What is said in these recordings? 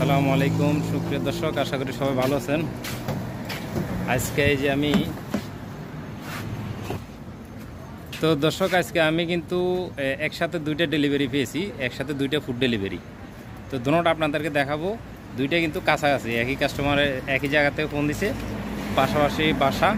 আসসালামু আলাইকুম সুপ্রিয় দর্শক, আশা করি সবাই ভালো আছেন। আজকে এই যে আমি কিন্তু একসাথে দুইটা ডেলিভারি পেয়েছি, একসাথে দুইটা ফুড ডেলিভারি। তো দুটোটা আপনাদেরকে দেখাবো। দুইটা কিন্তু কাছাকাছি, একই কাস্টমারে একই জায়গা থেকে ফোন দিছে, পাশাপাশি বাসা।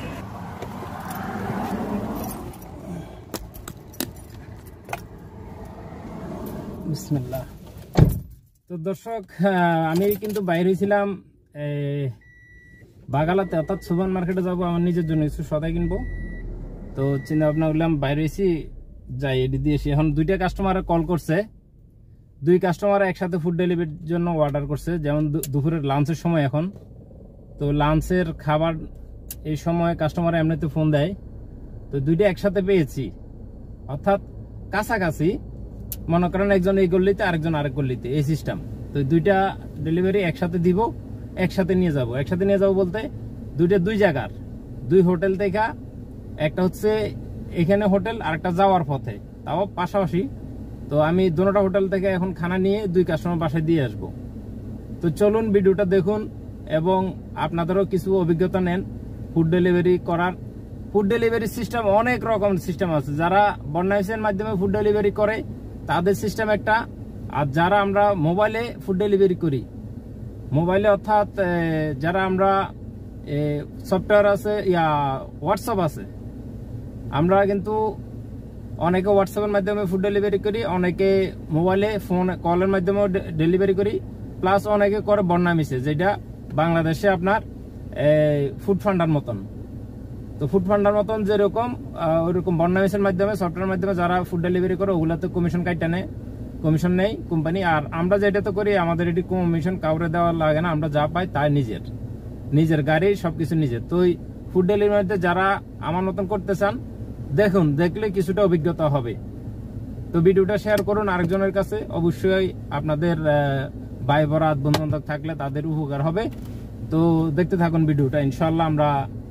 বিসমিল্লাহ। তো দর্শক, আমি কিন্তু বাইরে হয়েছিলাম বাগালাতে, অর্থাৎ সুপার মার্কেটে যাবো, আমার নিজের জন্য কিছু সদাই কিনবো। তো চিন্তা ভাবনা করলাম বাইরে হয়েছি, যাই এটি দিয়ে এসে। এখন দুইটা কাস্টমার কল করছে, দুই কাস্টমার একসাথে ফুড ডেলিভারির জন্য অর্ডার করছে। যেমন দুপুরের লাঞ্চের সময় এখন, তো লাঞ্চের খাবার এই সময় কাস্টমার এমনিতে ফোন দেয়। তো দুইটা একসাথে পেয়েছি, অর্থাৎ কাছাকাছি। মনে করেন একজন এই গল্লিতে, আরেকজন আরেক গল্লিতে, এই সিস্টেম। তো দুইটা ডেলিভারি একসাথে দিব, একসাথে নিয়ে যাব। একসাথে নিয়ে যাব বলতে দুইটা দুই জায়গার, দুই হোটেল থেকে। একটা হচ্ছে এখানে হোটেল, আর একটা যাওয়ার পথে, তাও পাশাপাশি। তো আমি দুটোটা হোটেল থেকে এখন খানা নিয়ে দুই কাস্টমার বাসায় দিয়ে আসবো। তো চলুন ভিডিওটা দেখুন এবং আপনাদেরও কিছু অভিজ্ঞতা নেন ফুড ডেলিভারি করার। ফুড ডেলিভারি সিস্টেম অনেক রকম সিস্টেম আছে। যারা বন্যাইসের মাধ্যমে ফুড ডেলিভারি করে তাদের সিস্টেম একটা, আর যারা আমরা মোবাইলে ফুড ডেলিভারি করি, মোবাইলে অর্থাৎ যারা আমরা সফটওয়্যার আছে, হোয়াটসঅ্যাপ আছে, আমরা কিন্তু অনেকে হোয়াটসঅ্যাপের মাধ্যমে ফুড ডেলিভারি করি, অনেকে মোবাইলে ফোন কলের মাধ্যমেও ডেলিভারি করি, প্লাস অনেকে করে বন্যা মিশে, যেটা বাংলাদেশে আপনার ফুড ফান্ডার মতন। তো ফুড ফান্ডার মতন যেরকম, ওইরকম বন্যা মিশের মাধ্যমে, সফটওয়্যার মাধ্যমে যারা ফুড ডেলিভারি করে ওগুলাতে কমিশন কাইটা নেয়, কমিশন নেই কোম্পানি। আর আমরা যেটা তো করি, আমাদের এটি কমিশন কাউরে দেওয়া লাগে না, আমরা যা পাই তাই নিজের গাড়ি সবকিছু নিজের। তো ওই ফুড ডেলিভারিতে যারা আমার মতন করতে চান, দেখুন, দেখলে কিছুটা অভিজ্ঞতা হবে। তো ভিডিওটা শেয়ার করুন আরেকজনের কাছে, অবশ্যই আপনাদের ভাই বরাত বন্ধু বান্ধব থাকলে তাদের উপকার হবে। তো দেখতে থাকুন ভিডিওটা, ইনশাল্লাহ আমরা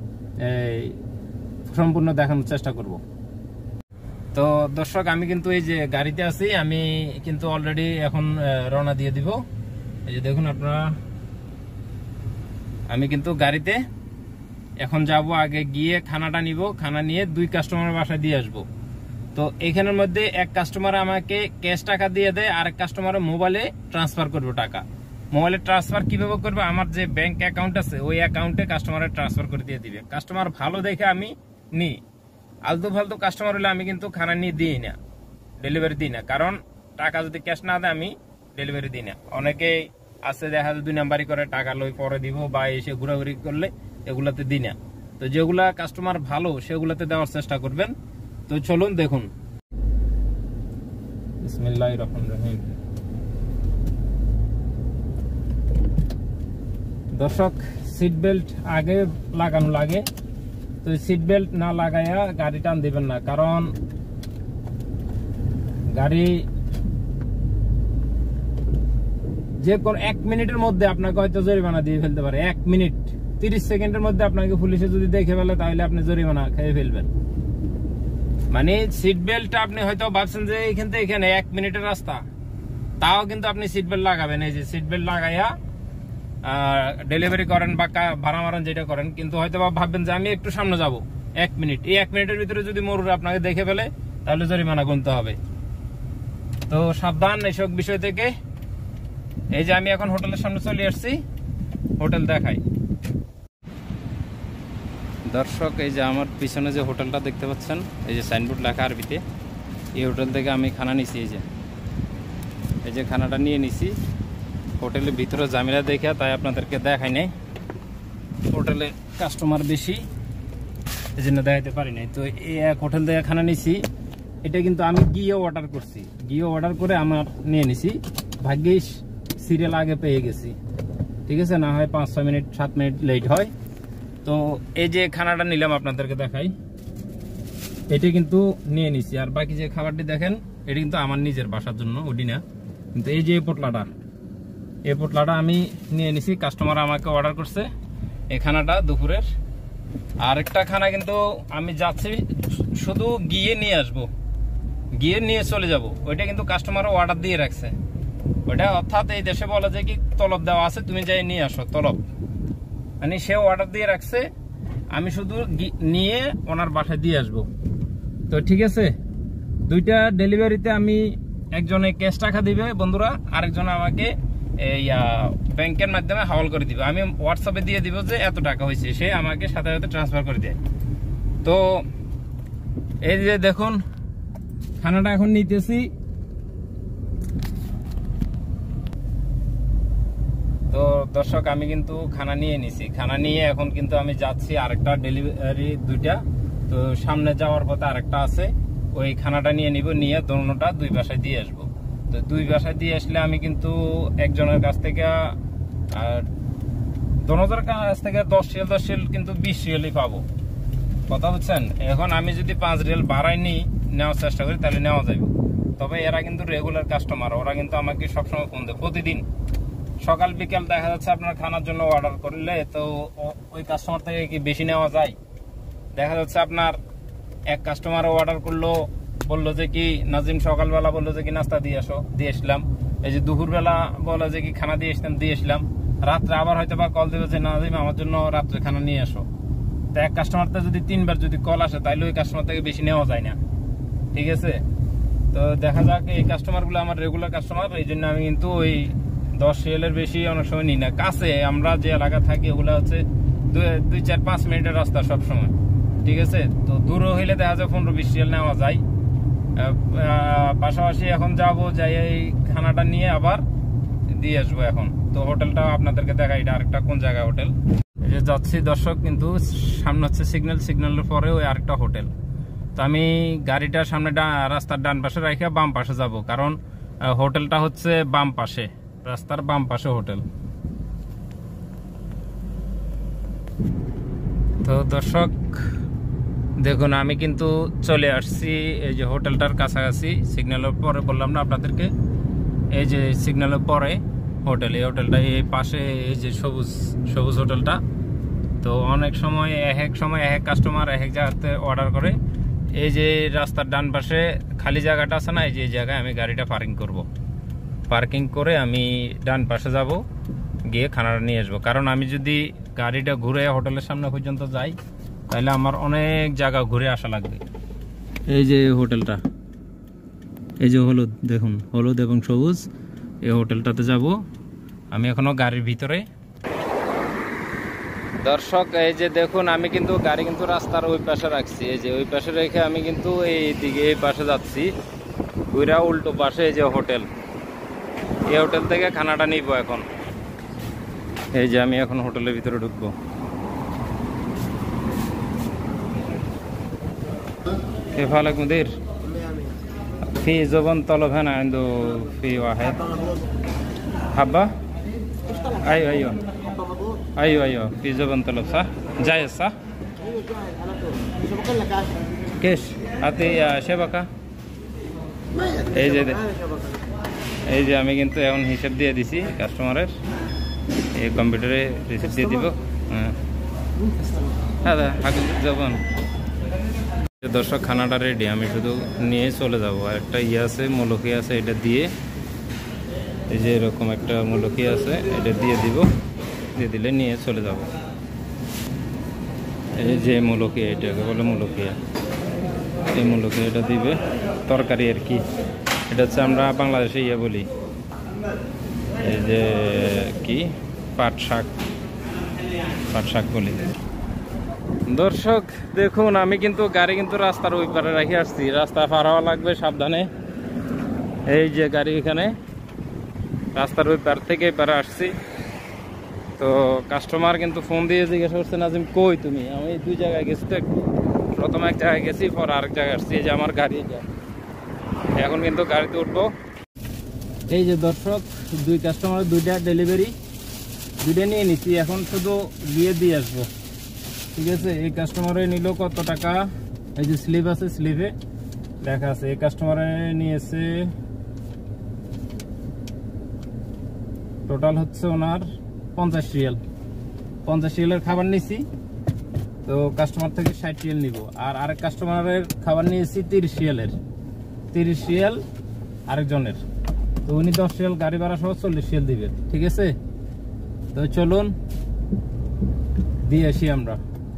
সম্পূর্ণ দেখানোর চেষ্টা করব। তো দর্শক, আমি কিন্তু এই যে গাড়িতে আছি, আমি কিন্তু অলরেডি এখন রওনা দিয়ে দিব। এই যে দেখুন আপনারা, আমি কিন্তু গাড়িতে এখন যাব। আগে গিয়ে খানাটা নিব, খানা নিয়ে দুই কাস্টমারের বাসায় দিয়ে আসবো। তো এখানের মধ্যে এক কাস্টমার আমাকে ক্যাশ টাকা দিয়ে দেয়, আর এক কাস্টমারের মোবাইলে ট্রান্সফার করবো টাকা। মোবাইলে ট্রান্সফার কিভাবে করবে, আমার যে ব্যাংক অ্যাকাউন্ট আছে ওই অ্যাকাউন্টে কাস্টমারের ট্রান্সফার করে দিয়ে দিবে। কাস্টমার ভালো দেখে আমি নিই, আলতু ফালতু কাস্টমার হলে আমি কিন্তু খানা নিয়ে দিই না, ডেলিভারি দিই না। কারণ টাকা যদি ক্যাশ না দেয় আমি ডেলিভারি দিই না। অনেকে আছে দেখা যায় দুই নাম্বারই করে, টাকা লই পরে দিব বা এসে ঘোরাঘুরি করলে, এগুলাতে দিই না। তো যেগুলা কাস্টমার ভালো সেগুলাতে দেওয়ার চেষ্টা করবেন। তো চলুন দেখুন। বিসমিল্লাহির রহমানির রহিম। দর্শক, সিট বেল্ট আগে লাগানো লাগে, তো সিট বেল্ট না লাগাইয়া গাড়ি টান দিবেন না। কারণ গাড়ি যে কোন 1 মিনিটের মধ্যে আপনাকে হয়তো জরিমানা দিয়ে ফেলতে পারে। 1 মিনিট 30 সেকেন্ডের মধ্যে আপনাকে পুলিশে যদি দেখে ফেলে, তাহলে আপনি জরিমানা খেয়ে ফেলবেন। মানে সিট বেল্ট আপনি হয়তো ভাবছেন যে এখান থেকে এখানে 1 মিনিটের রাস্তা, তাও কিন্তু আপনি সিট বেল্ট লাগাবেন। এই যে সিট বেল্ট লাগাইয়া ডেলিভারি করেন বা ভাড়া মারেন, যেটা করেন, কিন্তু হয়তো ভাববেন যে আমি একটু সামনে যাব, 1 মিনিট। এই 1 মিনিটের ভিতরে যদি মরুর আপনাকে দেখে ফেলে, তাহলে জরিমানা গুনতে হবে। তো সাবধান এইসব বিষয় থেকে। এই যে আমি এখন হোটেলের সামনে চলে আসছি, হোটেল দেখাই। দর্শক, এই যে আমার পিছনে যে হোটেলটা দেখতে পাচ্ছেন, এই যে সাইনবোর্ড লেখা আরবিতে, এই হোটেল থেকে আমি খানা নিছি। এই যে খানাটা নিয়ে নিছি। হোটেলের ভিতরে জামিলা দেখে তাই আপনাদেরকে দেখাই নাই, হোটেলে কাস্টমার বেশি, এই জন্য দেখাইতে পারি নাই। তো এই এক হোটেল থেকে খানা নিছি। এটা কিন্তু আমি গিয়ে অর্ডার করছি, গিয়ে অর্ডার করে আমার নিয়ে নিছি। ভাগ্যিস সিরিয়াল আগে পেয়ে গেছি, ঠিক আছে, না হয় 5-6 মিনিট 7 মিনিট লেট হয়। তো এই যে খানাটা নিলাম আপনাদেরকে দেখাই, এটা কিন্তু নিয়ে নিছি। আর বাকি যে খাবারটি দেখেন, এটা কিন্তু আমার নিজের বাসার জন্য, ওটি না। কিন্তু এই যে এই পোটলাটা আমি নিয়ে নিছি, কাস্টমার আমাকে অর্ডার করছে এই খানাটা দুপুরের। আর একটা খানা কিন্তু আমি যাচ্ছি শুধু গিয়ে নিয়ে আসবো, গিয়ে নিয়ে চলে যাব। ওইটা কিন্তু কাস্টমারও অর্ডার দিয়ে রাখছে, ওটা অর্থাৎ এই দেশে বলে যে কি তলব দেওয়া আছে, তুমি যাই নিয়ে আসো তলব, মানে সে অর্ডার দিয়ে রাখছে, আমি শুধু নিয়ে ওনার বাসায় দিয়ে আসবো। তো ঠিক আছে, দুইটা ডেলিভারিতে আমি একজনে ক্যাশ টাকা দিবে বন্ধুরা, আরেকজন আমাকে এই ব্যাংকের মাধ্যমে হাওয়াল করে দিবে। আমি হোয়াটসঅ্যাপে দিয়ে দিব যে এত টাকা হয়েছে, সে আমাকে সাথে সাথে ট্রান্সফার করে দেয়। তো এই যে দেখুন খানাটা এখন নিতেছি। তো দর্শক আমি কিন্তু খানা নিয়ে নিছি, খানা নিয়ে এখন কিন্তু আমি যাচ্ছি আরেকটা ডেলিভারি দুইটা, তো সামনে যাওয়ার পথে আরেকটা আছে, ওই খানাটা নিয়ে নিব, নিয়ে দোনোটা দুই বাসায় দিয়ে আসবো। তো দুই বাসায় দিয়ে আসলে আমি কিন্তু একজনের কাছ থেকে দোনোটার কাছ থেকে 10 রিয়াল কিন্তু 20 রিয়ালই পাবো, কথা বুঝছেন। এখন আমি যদি 5 রিয়াল বাড়াই নেওয়ার চেষ্টা করি তাহলে নেওয়া যাবে। তবে এরা কিন্তু রেগুলার কাস্টমার, ওরা কিন্তু আমাকে সবসময় ফোন দেয়, প্রতিদিন সকাল বিকাল দেখা যাচ্ছে আপনার খানার জন্য অর্ডার করলে তো ওই কাস্টমার থেকে কি বেশি নেওয়া যায়? দেখা যাচ্ছে আপনার এক কাস্টমার অর্ডার করলো, বললো যে কি নাজিম সকালবেলা বললো যে কি নাস্তা দিয়ে আসো, দিয়ে আসলাম। এই যে দুপুরবেলা বললো যে কি খানা দিয়ে আসতাম, দিয়ে আসলাম। রাত্রে আবার হয়তো বা কল দেবে যে নাজিম আমার জন্য রাত্রে খানা নিয়ে আসো। তো এক কাস্টমার থেকে যদি 3 বার যদি কল আসে তাহলে ওই কাস্টমার থেকে বেশি নেওয়া যায় না, ঠিক আছে। তো দেখা যাক এই কাস্টমার গুলো আমার রেগুলার কাস্টমার, এই জন্য আমি কিন্তু ওই 10 রিয়ালের বেশি অনেক সময় নিই না। কাছে আমরা যে এলাকা থাকি ওগুলো হচ্ছে 2-4-5 মিনিটের রাস্তা সব সময়, ঠিক আছে। তো দূরও হইলে দেখা যায় 15-20 রিয়াল নেওয়া যায়। পাশাপাশি এখন যাবো, যাই এই খানাটা নিয়ে আবার দিয়ে আসবো। এখন তো হোটেলটা আপনাদেরকে দেখা, এটা আরেকটা কোন জায়গায় হোটেল, এই যে যাচ্ছি দর্শক, কিন্তু সামনে হচ্ছে সিগন্যালের পরে ওই আরেকটা হোটেল। তো আমি গাড়িটা সামনে রাস্তার ডান পাশে রেখে বাম পাশে যাব, কারণ হোটেলটা হচ্ছে বাম পাশে, রাস্তার বাম পাশে হোটেল। তো দর্শক দেখুন আমি কিন্তু চলে আসছি এই যে হোটেলটার কাছাকাছি, সিগন্যালের পরে বললাম না আপনাদেরকে, এই যে সিগন্যালের পরে হোটেল, এই হোটেলটা এই পাশে, এই যে সবুজ হোটেলটা। তো অনেক সময় এক কাস্টমার এক জায়গাতে অর্ডার করে, এই যে রাস্তার ডান পাশে খালি জায়গাটা আছে না, এই যে জায়গায় আমি গাড়িটা পার্কিং করব, পার্কিং করে আমি ডান পাশে যাব, গিয়ে খানাটা নিয়ে আসবো। কারণ আমি যদি গাড়িটা ঘুরে হোটেলের সামনে পর্যন্ত যাই তাহলে আমার অনেক জায়গা ঘুরে আসা লাগবে। এই যে হোটেলটা, এই যে হলুদ, দেখুন হলুদ এবং সবুজ, এই হোটেলটাতে যাব আমি এখনো গাড়ির ভিতরে। দর্শক এই যে দেখুন আমি কিন্তু গাড়ি কিন্তু রাস্তার ওই পাশে রাখছি, এই যে ওই পাশে রেখে আমি কিন্তু এই দিকে এই পাশে যাচ্ছি, ঘুরা উল্টো পাশে এই যে হোটেল, এই হোটেল থেকে খানাটা নিব এখন। এই যে আমি এখন হোটেলের ভিতরে ঢুকবো। كيف حالك مدير؟ في زبون طلب هنا عنده في واحد حبة؟ ايوه ايوه في زبون طلب صح؟ جايز صح؟ كيش؟ اعطي شبكة؟ এই যে আমি কিন্তু এখন হিসাব দিয়ে দিছি কাস্টমারের, এই কম্পিউটারে রিসিপ্ট দিয়ে দিব। হ্যাঁ হাকিম যাবেন। দর্শক খানাটা রেডি, আমি শুধু নিয়ে চলে যাব। আর একটা আছে মৌলকি আছে, এটা দিয়ে, এই যে এরকম একটা মৌলকি আছে, এটা দিয়ে দিব, দিয়ে দিলে নিয়ে চলে যাব। এই যে মৌলকি, এটাকে বলে মৌলকিয়া, এই মৌলকি এটা দিবে তরকারি আর কি, এটা হচ্ছে আমরা বাংলাদেশে বলি এই যে কি পাট শাক বলি। দর্শক দেখুন আমি কিন্তু গাড়ি কিন্তু রাস্তার ওই পারে রেখে আসছি, রাস্তা পার হওয়া লাগবে সাবধানে। এই যে গাড়ি এখানে রাস্তার ওই পার থেকে পারে আসছি। তো কাস্টমার কিন্তু ফোন দিয়ে জিজ্ঞাসা করছে নাজিম কই তুমি? আমি 2 জায়গায় গেছি, তো প্রথম এক জায়গায় গেছি, পর আরেক জায়গায় আসছি। এই যে আমার গাড়ি, এখন কিন্তু গাড়িতে উঠবো। এই যে দর্শক 2 কাস্টমার 2টা ডেলিভারি, 2টা নিয়ে নিচ্ছি, এখন শুধু গিয়ে দিয়ে আসবো, ঠিক আছে। এই কাস্টমারে নিল কত টাকা, এই যে স্লিপ আছে, স্লিপে লেখা আছে। এই কাস্টমারে নিয়েছে টোটাল হচ্ছে ওনার 50 রিয়াল, 50 রিয়ালের খাবার নিয়েছি। তো কাস্টমার থেকে 60 রিয়াল নিব। আর আরেক কাস্টমারের খাবার নিয়েছি 30 রিয়ালের, 30 রিয়াল আরেকজনের। তো তো উনি 10 রিয়াল গাড়ি ভাড়া সহ 40 রিয়াল দিবেন, ঠিক আছে? তো চলুন দিয়ে আসি আমরা।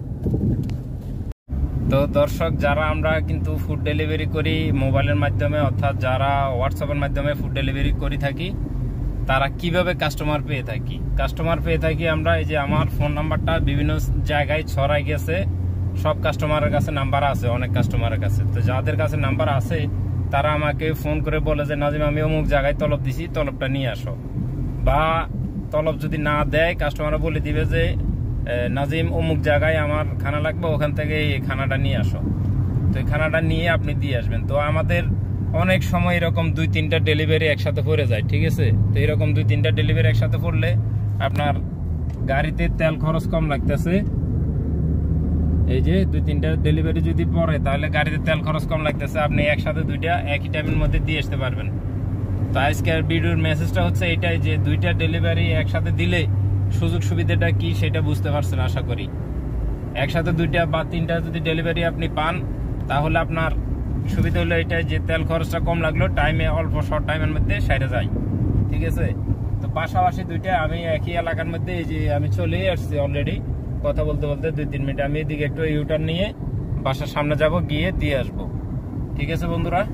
তো দর্শক, যারা আমরা কিন্তু ফুড ডেলিভারি করি মোবাইলের মাধ্যমে, অর্থাৎ যারা হোয়াটসঅ্যাপের মাধ্যমে ফুড ডেলিভারি করে থাকি, তারা কিভাবে কাস্টমার পেয়ে থাকি? কাস্টমার পেয়ে থাকি আমরা, এই যে আমার ফোন নাম্বারটা বিভিন্ন জায়গায় ছড়াই গেছে, সব কাস্টমারের কাছে নাম্বার আছে, অনেক কাস্টমারের কাছে। তো যাদের কাছে নাম্বার আছে তারা আমাকে ফোন করে বলে যে নাজিম আমি অমুক জায়গায় তলব দিছি, তলবটা নিয়ে আসো। বা তলব যদি না দেয়, কাস্টমার বলে দিবে যে নাজিম অমুক জায়গায় আমার খানা লাগবে, ওখান থেকে এই খানাটা নিয়ে আসো। তো এই খানাটা নিয়ে আপনি দিয়ে আসবেন। তো আমাদের অনেক সময় এরকম 2-3টা ডেলিভারি একসাথে পড়ে যায়, ঠিক আছে? তো এরকম 2-3টা ডেলিভারি একসাথে পড়লে আপনার গাড়িতে তেল খরচ কম লাগতেছে। এই যে 2-3টা ডেলিভারি যদি পড়ে তাহলে গাড়িতে তেল খরচ কম লাগতেছে, আপনি একসাথে দুইটা একই টাইমের মধ্যে দিয়ে আসতে পারবেন। তো আজকের ভিডিওর মেসেজটা হচ্ছে এটাই, যে 2টা ডেলিভারি একসাথে দিলে সুযোগ সুবিধাটা কি সেটা বুঝতে পারছেন আশা করি। একসাথে 2টা বা 3টা যদি ডেলিভারি আপনি পান তাহলে আপনার সুবিধা হলো এটাই যে তেল খরচটা কম লাগলো, টাইমে অল্প শর্ট টাইমের মধ্যে সাইডে যায়, ঠিক আছে? তো পাশাপাশি 2টা আমি একই এলাকার মধ্যে, এই যে আমি চলে আসছি অলরেডি, কথা বলতে বলতে 2-3 মিনিট আমি এদিকে একটু ইউটার্ন নিয়ে বাসার সামনে যাব, গিয়ে দিয়ে আসবো, ঠিক আছে বন্ধুরা?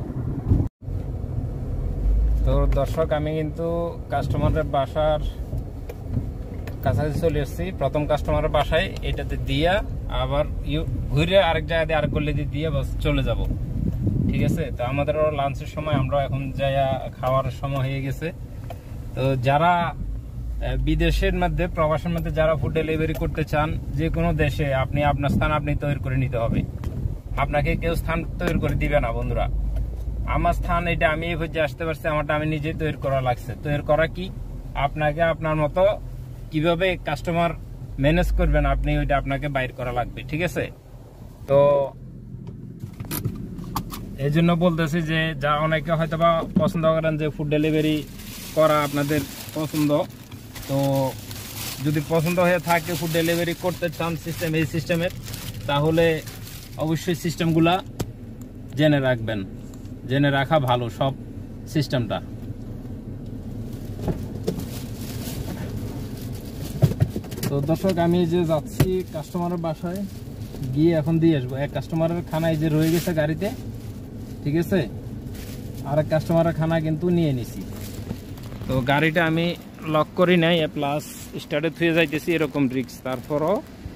তো দর্শক, আমি কিন্তু কাস্টমারের বাসার কাছাকাছি চলে এসেছি। প্রথম কাস্টমারের বাসায় এটাতে দিয়া আবার ঘুরে আরেক জায়গায় আরেক গল্লি দিয়ে বাস চলে যাব, ঠিক আছে? তো আমাদেরও লাঞ্চের সময়, আমরা এখন যাইয়া খাওয়ার সময় হয়ে গেছে। তো যারা বিদেশের মধ্যে, প্রবাসের মধ্যে যারা ফুড ডেলিভারি করতে চান, যে কোনো দেশে, আপনি আপনার স্থান আপনি তৈরি করে নিতে হবে। আপনাকে কেউ স্থান তৈরি করে দিবে না বন্ধুরা। আমার স্থান এটা আমি এই পর্যায়ে আসতে পারছি, আমারটা আমি নিজে তৈরি করা লাগছে। তৈরি করা কি, আপনাকে আপনার মতো কিভাবে কাস্টমার ম্যানেজ করবেন আপনি, ওইটা আপনাকে বাইর করা লাগবে, ঠিক আছে? তো এই জন্য বলতেছি যে যা অনেকে হয়তো বা পছন্দ করেন যে ফুড ডেলিভারি করা আপনাদের পছন্দ, তো যদি পছন্দ হয়ে থাকে ফুড ডেলিভারি করতে চান সিস্টেম, এই সিস্টেমের, তাহলে অবশ্যই সিস্টেমগুলা জেনে রাখবেন, জেনে রাখা ভালো সব সিস্টেমটা। তো দর্শক, আমি যে যাচ্ছি কাস্টমারের বাসায় গিয়ে এখন দিয়ে আসবো। এক কাস্টমারের খানা এই যে রয়ে গেছে গাড়িতে, ঠিক আছে? আরেক কাস্টমারের খানা কিন্তু নিয়ে নিছি। তো গাড়িটা আমি লক করি নাই, প্লাস স্টার্টে থুয়ে যাইতেছি, এরকম রিক্স, তারপরও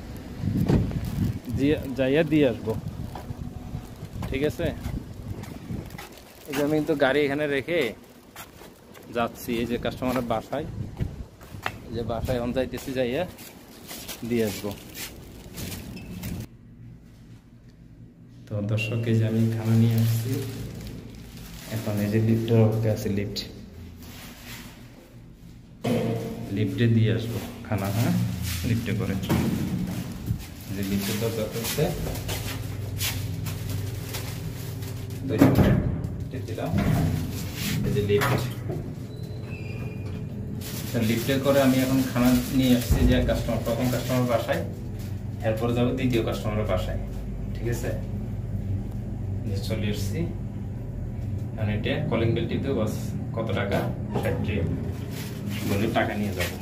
যাইয়া দিয়ে আসবো, ঠিক আছে? এই যে আমি কিন্তু গাড়ি এখানে রেখে যাচ্ছি এই যে কাস্টমারের বাসায়, এই যে বাসায় এখন যাইতেছি, যাইয়া দিয়ে আসবো। তো দর্শক, এই যে আমি খানা নিয়ে আসছি, এখন এই যে লিফটের অবস্থা আছে, লিফটে দিয়ে আসবো খানা। হ্যাঁ, লিফটে করে, যে লিফটের দরজা করছে, 2 মিনিট দিলাম। এই যে লিফটে করে আমি এখন খানা নিয়ে আসছি যে প্রথম কাস্টমার বাসায়, এরপরে যাবো দ্বিতীয় কাস্টমারের বাসায়, ঠিক আছে? চলে এসছি, এটা কলিং বেল টিপে বাস কত টাকা, 60 রিয়াল বলে টাকা নিয়ে যাবো।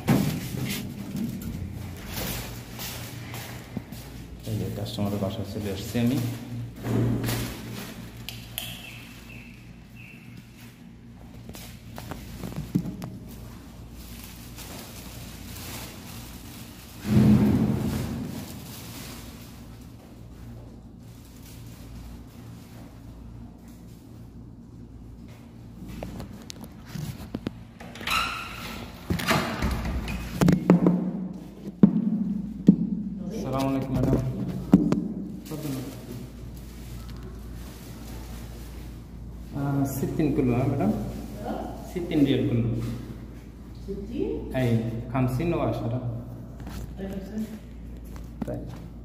এই যে কাস্টমারের বাসায় চলে এসছি আমি। Assalamualaikum madam. 60 kilo madam. 60 riyal kilo. 60? Ay, 50 wa 10. Right.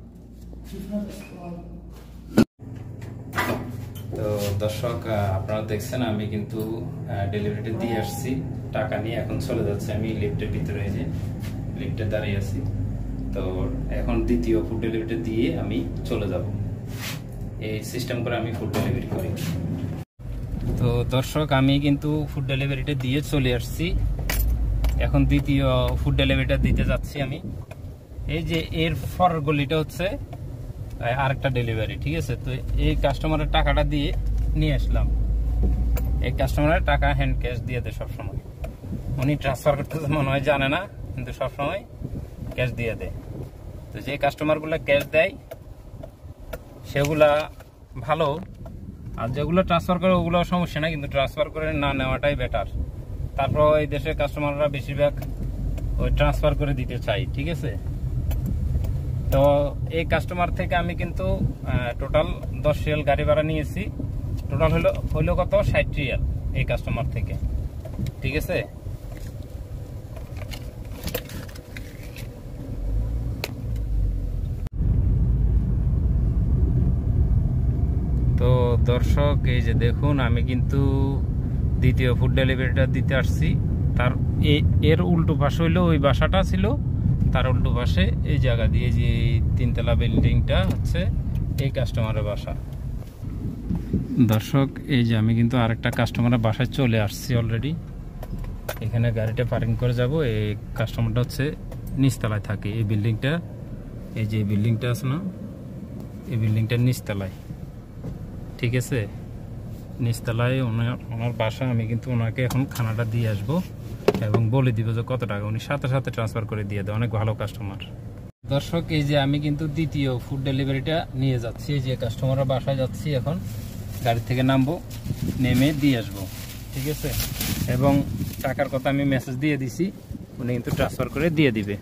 তো দর্শক, আপনারা দেখছেন আমি কিন্তু ডেলিভারিটা দিয়ে আসছি, টাকা নিয়ে এখন চলে যাচ্ছে। আমি লিফটের ভিতরে, এই যে লিফটে দাঁড়িয়ে আছি। তো এখন দ্বিতীয় ফুড ডেলিভারিটা দিয়ে আমি চলে যাব। এই সিস্টেম করে আমি ফুড ডেলিভারি করি। তো দর্শক আমি কিন্তু ফুড ডেলিভারিটা দিয়ে চলে আসছি, এখন দ্বিতীয় ফুড ডেলিভারিটা দিতে যাচ্ছি আমি। এই যে এর ফর গলিটা হচ্ছে আরেকটা ডেলিভারি, ঠিক আছে। তো এই কাস্টমারের টাকাটা দিয়ে নিয়ে আসলাম। এই কাস্টমারের টাকা হ্যান্ড ক্যাশ দিয়ে দেয় সবসময়, উনি ট্রান্সফার করতে মনে হয় জানে না, কিন্তু সবসময় ক্যাশ দিয়ে দেয়। তো যে কাস্টমারগুলো ক্যাশ দেয় সেগুলা ভালো, আর যেগুলো ট্রান্সফার করে ওগুলো সমস্যা না, কিন্তু ট্রান্সফার করে না নেওয়াটাই বেটার। তারপর এই দেশের কাস্টমাররা বেশিরভাগ ওই ট্রান্সফার করে দিতে চাই, ঠিক আছে। তো এই কাস্টমার থেকে আমি কিন্তু টোটাল 10 রিয়াল গাড়ি ভাড়া নিয়েছি। টোটাল হইলো কত, 60 রিয়াল এই কাস্টমার থেকে, ঠিক আছে। তো দর্শক এই যে দেখুন, আমি কিন্তু দ্বিতীয় ফুড ডেলিভারিটা দিতে আসছি। তার এর উল্টো পাশে হইলো ওই বাসাটা ছিল, তার উল্টো পাশে এই জায়গা দিয়ে যে 3তলা বিল্ডিংটা হচ্ছে এই কাস্টমারের বাসা। দর্শক এই যে আমি কিন্তু আরেকটা কাস্টমারের বাসায় চলে আসছি অলরেডি। এখানে গাড়িটা পার্কিং করে যাব। এই কাস্টমারটা হচ্ছে নিচতলায় থাকে, এই বিল্ডিংটা, এই যে বিল্ডিংটা আছে না, এই বিল্ডিংটার নিচতলায়, ঠিক আছে। নিচতলায় ওনার বাসা। আমি কিন্তু ওনাকে এখন খানাটা দিয়ে আসবো এবং বলে দিব যে কত টাকা, উনি সাথে সাথে ট্রান্সফার করে দিয়ে দেয়, অনেক ভালো কাস্টমার। দর্শক এই যে আমি কিন্তু দ্বিতীয় ফুড ডেলিভারিটা নিয়ে যাচ্ছি, এই যে কাস্টমারের বাসায় যাচ্ছি এখন। গাড়ি থেকে নামবো, নেমে দিয়ে আসবো, ঠিক আছে। এবং টাকার কথা আমি মেসেজ দিয়ে দিছি, উনি কিন্তু ট্রান্সফার করে দিয়ে দিবে।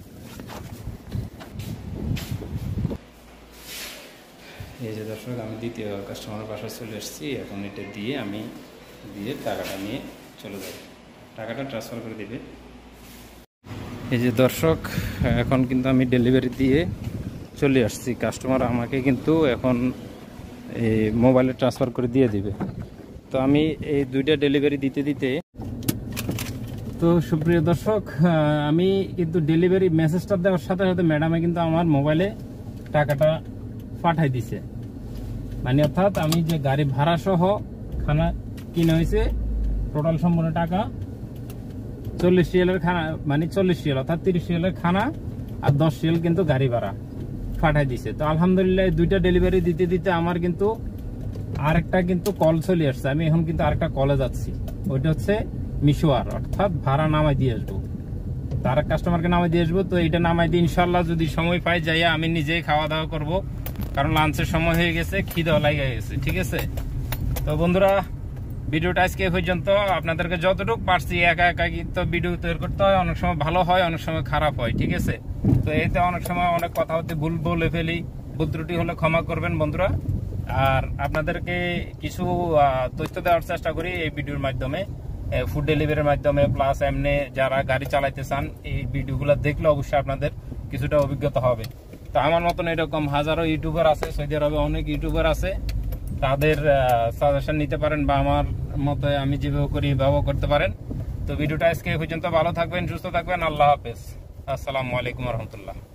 এই যে দর্শক আমি দ্বিতীয় কাস্টমারের বাসায় চলে এসেছি, এখন এটা দিয়ে আমি টাকাটা নিয়ে চলে যাব, টাকাটা ট্রান্সফার করে দিবে। এই যে দর্শক এখন কিন্তু আমি ডেলিভারি দিয়ে চলে আসছি, কাস্টমার আমাকে কিন্তু এখন এই মোবাইলে ট্রান্সফার করে দিয়ে দিবে। তো আমি এই 2টা ডেলিভারি দিতে দিতে, তো সুপ্রিয় দর্শক আমি কিন্তু ডেলিভারি মেসেজটা দেওয়ার সাথে সাথে ম্যাডামে কিন্তু আমার মোবাইলে টাকাটা পাঠাই দিছে। মানে অর্থাৎ আমি যে গাড়ি ভাড়া সহ খানা কিনে হয়েছে টোটাল সম্পূর্ণ টাকা 40 রিয়ালের খানা, মানে 40 রিয়াল অর্থাৎ 30 রিয়ালের খানা আর 10 রিয়াল কিন্তু গাড়ি ভাড়া পাঠাই দিছে। তো আলহামদুলিল্লাহ 2টা ডেলিভারি দিতে দিতে আমার কিন্তু আরেকটা কিন্তু কল চলে আসছে। আমি এখন কিন্তু আরেকটা কলে যাচ্ছি, ওইটা হচ্ছে মিশোয়ার, অর্থাৎ ভাড়া নামাই দিয়ে আসবো, তার কাস্টমারকে নামাই দিয়ে আসবো। তো এইটা নামাই দিয়ে ইনশাল্লাহ যদি সময় পাই যাইয়া আমি নিজেই খাওয়া দাওয়া করবো, কারণ লাঞ্চের সময় হয়ে গেছে, খিদেও লাগে গেছে, ঠিক আছে। তো বন্ধুরা ভিডিওটা আজকে পর্যন্ত, আপনাদেরকে যতটুকু পারছি একা একা কিন্তু ভিডিও তৈরি করতে হয়, অনেক সময় ভালো হয়, অনেক সময় খারাপ হয়, ঠিক আছে। তো এতে অনেক সময় অনেক কথা হতে ভুল বলে ফেলি, ভুল ত্রুটি হলে ক্ষমা করবেন বন্ধুরা। আর আপনাদেরকে কিছু তথ্য দেওয়ার চেষ্টা করি এই ভিডিওর মাধ্যমে, ফুড ডেলিভারির মাধ্যমে, প্লাস এমনি যারা গাড়ি চালাইতে চান এই ভিডিওগুলো দেখলে অবশ্যই আপনাদের কিছুটা অভিজ্ঞতা হবে। তো আমার মতন এরকম হাজারো ইউটিউবার আছে, সৌদি আরবে অনেক ইউটিউবার আছে, তাদের সাজেশন নিতে পারেন বা আমার মতো আমি যেভাবে করি ব্যবহার করতে পারেন। তো ভিডিওটা আজকে পর্যন্ত, ভালো থাকবেন, সুস্থ থাকবেন, আল্লাহ হাফেজ, আসসালামু আলাইকুম রহমতুল্লাহ।